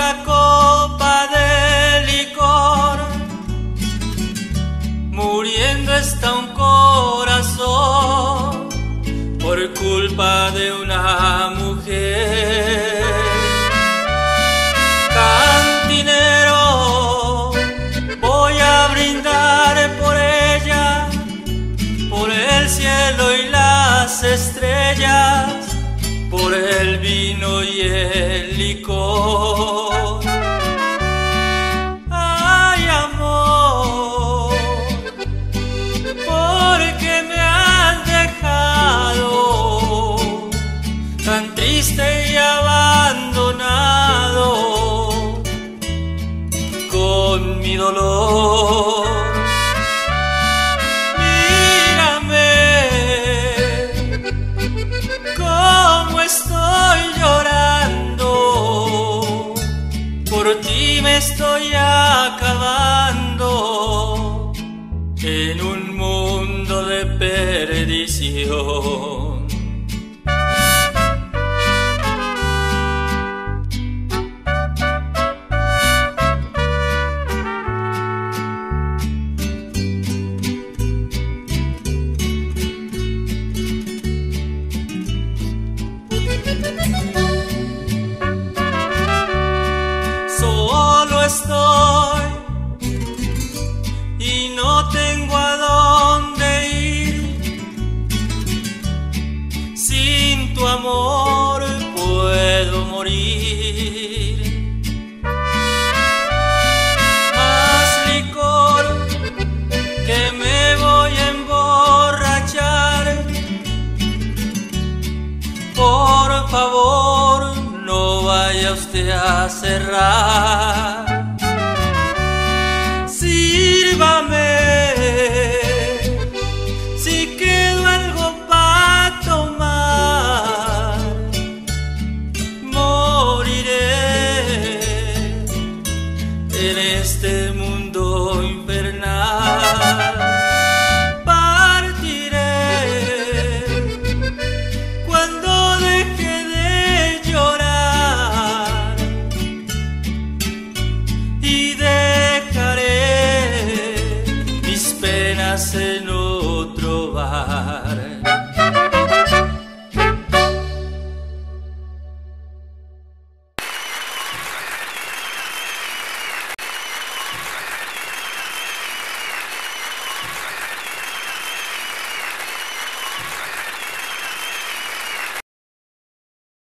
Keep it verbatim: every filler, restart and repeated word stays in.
otra copa de licor. Muriendo está un corazón por culpa de una mujer. Cantinero, voy a brindar por ella, por el cielo y las estrellas, por el vino y el licor. Ay, amor, porque me has dejado tan triste y abandonado con mi dolor. Estoy llorando, por ti me estoy acabando en un mundo de perdición. Solo estoy y no tengo a dónde ir. Sin tu amor puedo morir. Más licor que me voy a emborrachar. Por favor, no vaya usted a cerrar. Sírvame, si quedó algo para tomar. Moriré en este mundo infernal. En otro bar.